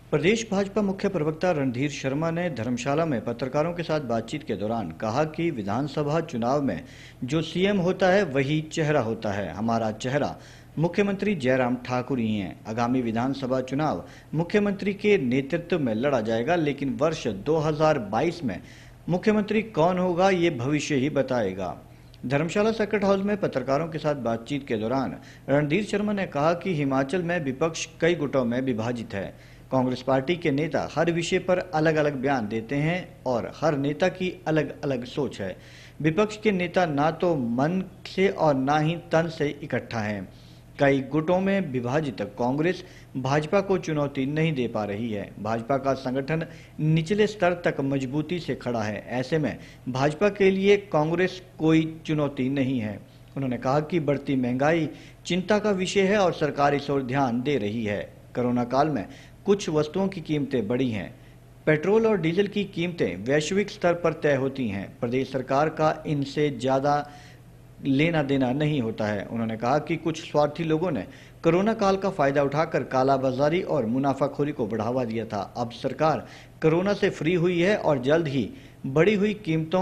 प्रदेश भाजपा मुख्य प्रवक्ता रणधीर शर्मा ने धर्मशाला में पत्रकारों के साथ बातचीत के दौरान कहा कि विधानसभा चुनाव में जो सीएम होता है वही चेहरा होता है। हमारा चेहरा मुख्यमंत्री जयराम ठाकुर ही हैं। आगामी विधानसभा चुनाव मुख्यमंत्री के नेतृत्व में लड़ा जाएगा, लेकिन वर्ष 2022 में मुख्यमंत्री कौन होगा ये भविष्य ही बताएगा। धर्मशाला सर्किट हाउस में पत्रकारों के साथ बातचीत के दौरान रणधीर शर्मा ने कहा कि हिमाचल में विपक्ष कई गुटों में विभाजित है। कांग्रेस पार्टी के नेता हर विषय पर अलग अलग बयान देते हैं और हर नेता की अलग अलग सोच है। विपक्ष के नेता ना तो मन से और ना ही तन से इकट्ठा हैं। कई गुटों में विभाजित कांग्रेस भाजपा को चुनौती नहीं दे पा रही है। भाजपा का संगठन निचले स्तर तक मजबूती से खड़ा है। ऐसे में भाजपा के लिए कांग्रेस कोई चुनौती नहीं है। उन्होंने कहा कि बढ़ती महंगाई चिंता का विषय है और सरकार इस ओर ध्यान दे रही है। कोरोना काल में कुछ वस्तुओं की कीमतें बढ़ी हैं। पेट्रोल और डीजल की कीमतें वैश्विक स्तर पर तय होती हैं। प्रदेश सरकार का इनसे ज़्यादा लेना देना नहीं होता है। उन्होंने कहा कि कुछ स्वार्थी लोगों ने कोरोना काल का फायदा उठाकर कालाबाजारी और मुनाफाखोरी को बढ़ावा दिया था। अब सरकार कोरोना से फ्री हुई है और जल्द ही बढ़ी हुई कीमतों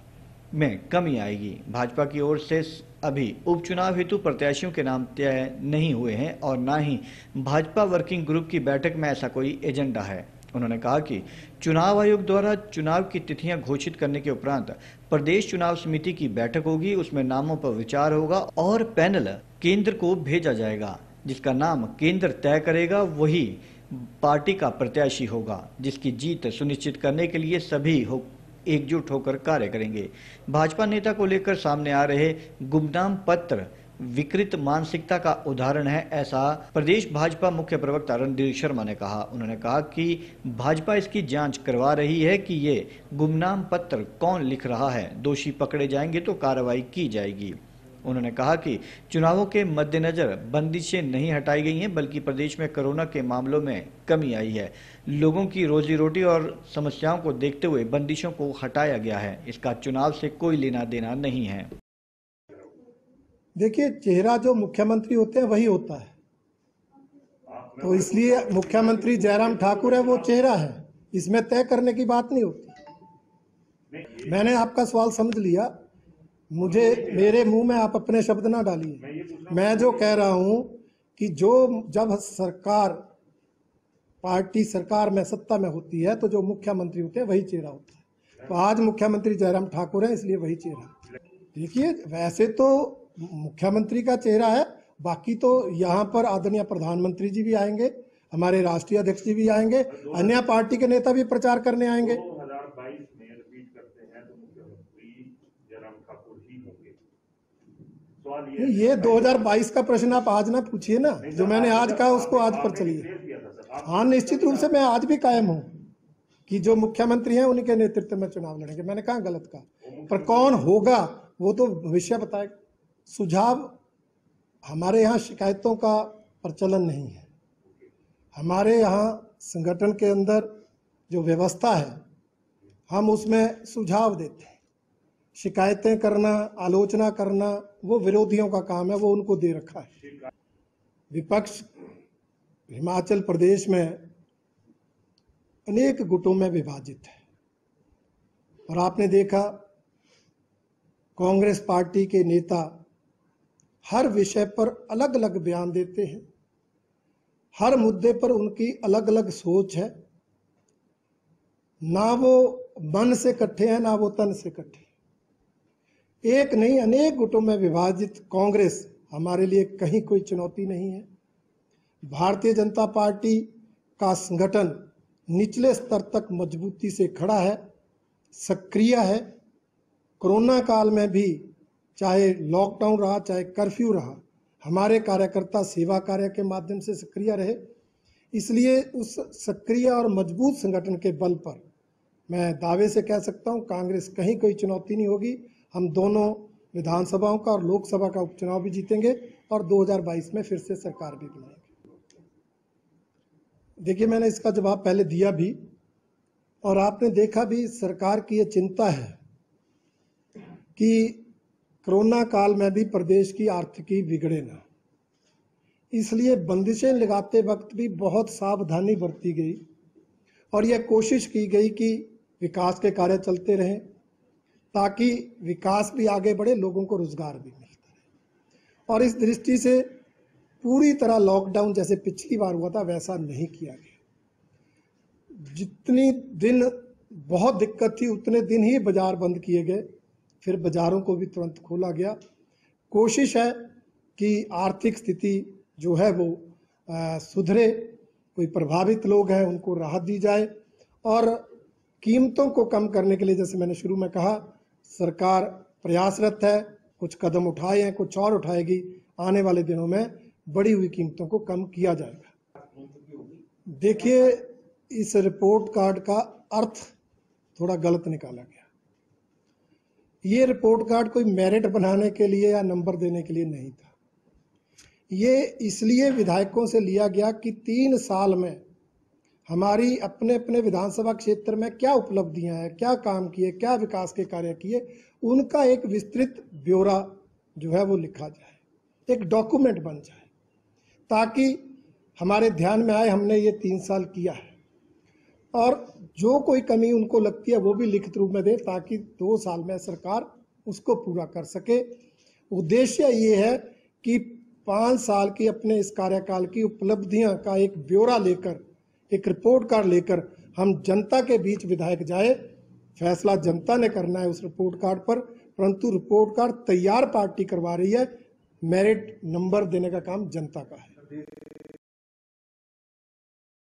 में कमी आएगी। भाजपा की ओर से अभी उपचुनाव हेतु प्रत्याशियों के नाम तय नहीं हुए हैं और न ही भाजपा वर्किंग ग्रुप की बैठक में ऐसा कोई एजेंडा है। उन्होंने कहा कि चुनाव आयोग द्वारा चुनाव की तिथियां घोषित करने के उपरांत प्रदेश चुनाव समिति की बैठक होगी। उसमें नामों पर विचार होगा और पैनल केंद्र को भेजा जाएगा। जिसका नाम केंद्र तय करेगा वही पार्टी का प्रत्याशी होगा। जिसकी जीत सुनिश्चित करने के लिए सभी एकजुट होकर कार्य करेंगे। भाजपा नेता को लेकर सामने आ रहे गुमनाम पत्र विकृत मानसिकता का उदाहरण है, ऐसा प्रदेश भाजपा मुख्य प्रवक्ता रणधीर शर्मा ने कहा। उन्होंने कहा कि भाजपा इसकी जांच करवा रही है कि ये गुमनाम पत्र कौन लिख रहा है। दोषी पकड़े जाएंगे तो कार्रवाई की जाएगी। उन्होंने कहा कि चुनावों के मद्देनजर बंदिशें नहीं हटाई गई हैं, बल्कि प्रदेश में कोरोना के मामलों में कमी आई है। लोगों की रोजी रोटी और समस्याओं को देखते हुए बंदिशों को हटाया गया है। इसका चुनाव से कोई लेना देना नहीं है। देखिए, चेहरा जो मुख्यमंत्री होते हैं वही होता है, तो इसलिए मुख्यमंत्री जयराम ठाकुर है, वो चेहरा है। इसमें तय करने की बात नहीं होती। मैंने आपका सवाल समझ लिया। मेरे मुंह में आप अपने शब्द ना डालिए। मैं जो कह रहा हूं कि जब पार्टी सरकार में सत्ता में होती है तो जो मुख्यमंत्री होते हैं वही चेहरा होता है। तो आज मुख्यमंत्री जयराम ठाकुर है, इसलिए वही चेहरा। देखिए, वैसे तो मुख्यमंत्री का चेहरा है, बाकी तो यहाँ पर आदरणीय प्रधानमंत्री जी भी आएंगे, हमारे राष्ट्रीय अध्यक्ष जी भी आएंगे, अन्य पार्टी के नेता भी प्रचार करने आएंगे। 2022 में रिपीट करते हैं तो मुख्यमंत्री जयराम ठाकुर ही होंगे। सवाल ये 2022 का प्रश्न आप आज ना पूछिए ना, जो मैंने आज कहा उसको आज पर चलिए। हाँ, निश्चित रूप से मैं आज भी कायम हूँ कि जो मुख्यमंत्री हैं उन्हीं के नेतृत्व में चुनाव लड़ेंगे। मैंने कहा गलत कहा, पर कौन होगा वो तो भविष्य बताएगा। सुझाव, हमारे यहाँ शिकायतों का प्रचलन नहीं है। हमारे यहाँ संगठन के अंदर जो व्यवस्था है, हम उसमें सुझाव देते हैं। शिकायतें करना, आलोचना करना वो विरोधियों का काम है, वो उनको दे रखा है। विपक्ष हिमाचल प्रदेश में अनेक गुटों में विभाजित है और आपने देखा कांग्रेस पार्टी के नेता हर विषय पर अलग अलग बयान देते हैं। हर मुद्दे पर उनकी अलग अलग सोच है। ना वो मन से इकट्ठे हैं, ना वो तन से इकट्ठे। एक नहीं, अनेक गुटों में विभाजित कांग्रेस हमारे लिए कहीं कोई चुनौती नहीं है। भारतीय जनता पार्टी का संगठन निचले स्तर तक मजबूती से खड़ा है, सक्रिय है। कोरोना काल में भी चाहे लॉकडाउन रहा, चाहे कर्फ्यू रहा, हमारे कार्यकर्ता सेवा कार्य के माध्यम से सक्रिय रहे। इसलिए उस सक्रिय और मजबूत संगठन के बल पर मैं दावे से कह सकता हूं, कांग्रेस कहीं कोई चुनौती नहीं होगी। हम दोनों विधानसभाओं का और लोकसभा का उपचुनाव भी जीतेंगे और 2022 में फिर से सरकार भी बनाएंगे। देखिए, मैंने इसका जवाब पहले दिया भी और आपने देखा भी। सरकार की ये चिंता है कि कोरोना काल में भी प्रदेश की आर्थिकी बिगड़े ना, इसलिए बंदिशें लगाते वक्त भी बहुत सावधानी बरती गई। और यह कोशिश की गई कि विकास के कार्य चलते रहें ताकि विकास भी आगे बढ़े, लोगों को रोजगार भी मिलता रहे। और इस दृष्टि से पूरी तरह लॉकडाउन जैसे पिछली बार हुआ था वैसा नहीं किया गया। जितनी दिन बहुत दिक्कत थी उतने दिन ही बाजार बंद किए गए, फिर बाजारों को भी तुरंत खोला गया। कोशिश है कि आर्थिक स्थिति जो है वो सुधरे, कोई प्रभावित लोग हैं उनको राहत दी जाए और कीमतों को कम करने के लिए, जैसे मैंने शुरू में कहा, सरकार प्रयासरत है, कुछ कदम उठाए हैं, कुछ और उठाएगी। आने वाले दिनों में बढ़ी हुई कीमतों को कम किया जाएगा। देखिए, इस रिपोर्ट कार्ड का अर्थ थोड़ा गलत निकाला गया। ये रिपोर्ट कार्ड कोई मेरिट बनाने के लिए या नंबर देने के लिए नहीं था। ये इसलिए विधायकों से लिया गया कि 3 साल में हमारी अपने अपने विधानसभा क्षेत्र में क्या उपलब्धियां हैं, क्या काम किए, क्या विकास के कार्य किए, उनका एक विस्तृत ब्यौरा जो है वो लिखा जाए, एक डॉक्यूमेंट बन जाए, ताकि हमारे ध्यान में आए हमने ये 3 साल किया है और जो कोई कमी उनको लगती है वो भी लिखित रूप में दे, ताकि 2 साल में सरकार उसको पूरा कर सके। उद्देश्य ये है कि 5 साल की अपने इस कार्यकाल की उपलब्धियां का एक ब्यौरा लेकर, एक रिपोर्ट कार्ड लेकर हम जनता के बीच विधायक जाए। फैसला जनता ने करना है उस रिपोर्ट कार्ड पर, परंतु रिपोर्ट कार्ड तैयार पार्टी करवा रही है, मेरिट नंबर देने का काम जनता का है।